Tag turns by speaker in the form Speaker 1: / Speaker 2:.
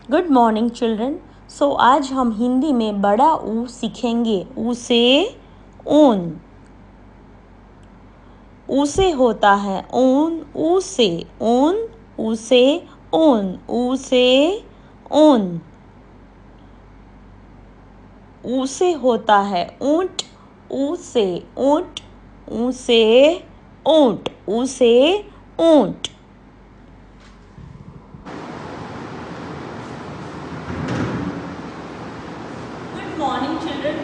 Speaker 1: Good morning children. सो आज हम हिंदी में बड़ा ऊ सीखेंगे। ऊ से ऊन। ऊ से होता है ऊन, ऊ से ऊन, ऊ से ऊन, ऊ से ऊन। ऊ से होता है ऊंट, ऊ से ऊंट, ऊ से ऊंट, ऊ से ऊंट। Good morning children.